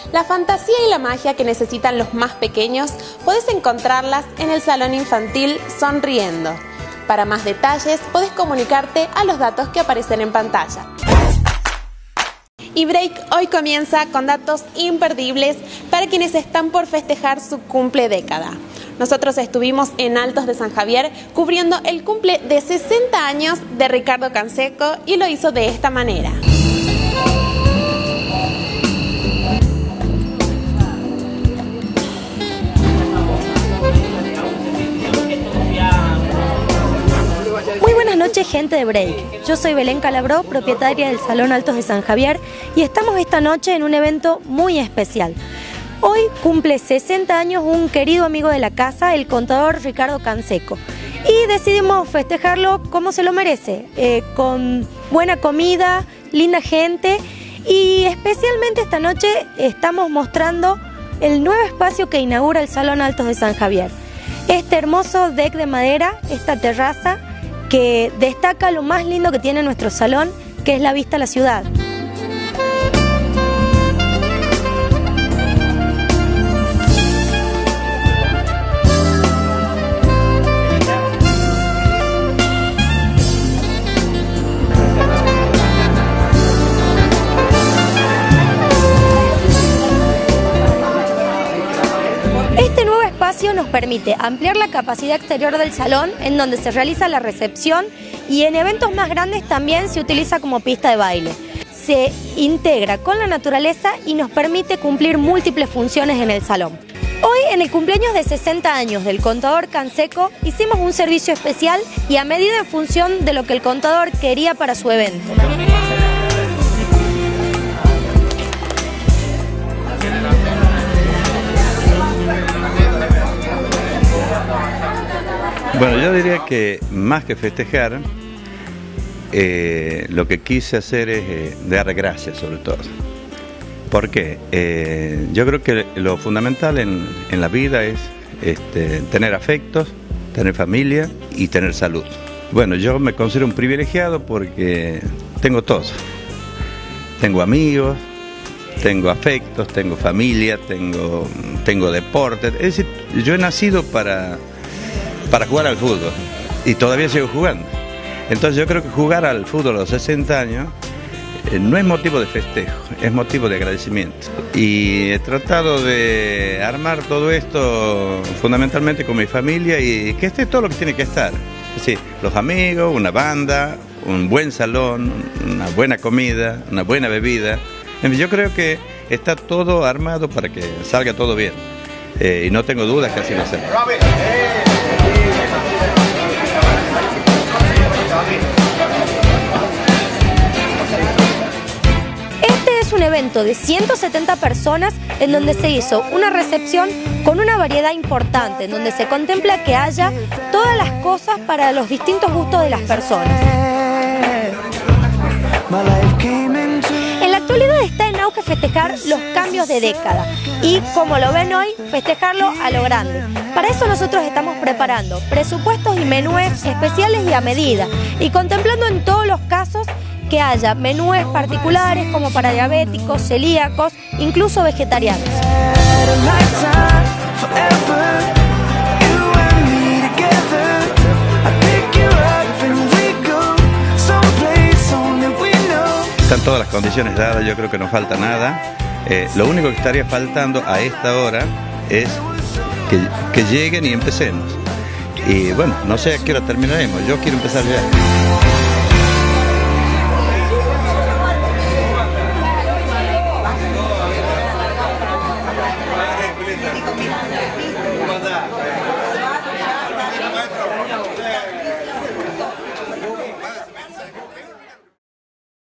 La fantasía y la magia que necesitan los más pequeños podés encontrarlas en el Salón Infantil Sonriendo. Para más detalles podés comunicarte a los datos que aparecen en pantalla. Y Break hoy comienza con datos imperdibles para quienes están por festejar su cumple década. Nosotros estuvimos en Altos de San Javier cubriendo el cumple de 60 años de Ricardo Canseco y lo hizo de esta manera. Muy buenas noches, gente de Break. Yo soy Belén Calabró, propietaria del Salón Altos de San Javier, y estamos esta noche en un evento muy especial. Hoy cumple 60 años un querido amigo de la casa, el contador Ricardo Canseco, y decidimos festejarlo como se lo merece, con buena comida, linda gente, y especialmente esta noche estamos mostrando el nuevo espacio que inaugura el Salón Altos de San Javier. Este hermoso deck de madera, esta terraza que destaca lo más lindo que tiene nuestro salón, que es la vista a la ciudad. Este nuevo espacio nos permite ampliar la capacidad exterior del salón, en donde se realiza la recepción, y en eventos más grandes también se utiliza como pista de baile. Se integra con la naturaleza y nos permite cumplir múltiples funciones en el salón. Hoy, en el cumpleaños de 60 años del contador Canseco, hicimos un servicio especial y a medida en función de lo que el contador quería para su evento. Bueno, yo diría que más que festejar, lo que quise hacer es dar gracias sobre todo. ¿Por qué? Yo creo que lo fundamental en la vida es tener afectos, tener familia y tener salud. Bueno, yo me considero un privilegiado porque tengo todo. Tengo amigos, tengo afectos, tengo familia, tengo deporte. Es decir, yo he nacido para jugar al fútbol y todavía sigo jugando. Entonces yo creo que jugar al fútbol a los 60 años no es motivo de festejo, es motivo de agradecimiento. Y he tratado de armar todo esto fundamentalmente con mi familia y que esté todo lo que tiene que estar. Es decir, los amigos, una banda, un buen salón, una buena comida, una buena bebida. En fin, yo creo que está todo armado para que salga todo bien. Y no tengo dudas que así va a ser. Este es un evento de 170 personas en donde se hizo una recepción con una variedad importante, en donde se contempla que haya todas las cosas para los distintos gustos de las personas. En la actualidad está en auge festejar los cambios de década y, como lo ven hoy, festejarlo a lo grande. Para eso nosotros estamos preparando presupuestos y menúes especiales y a medida, y contemplando en todos los casos que haya menúes particulares como para diabéticos, celíacos, incluso vegetarianos. Están todas las condiciones dadas, yo creo que no falta nada. Lo único que estaría faltando a esta hora es que lleguen y empecemos. Y bueno, no sé a qué hora terminaremos, yo quiero empezar ya.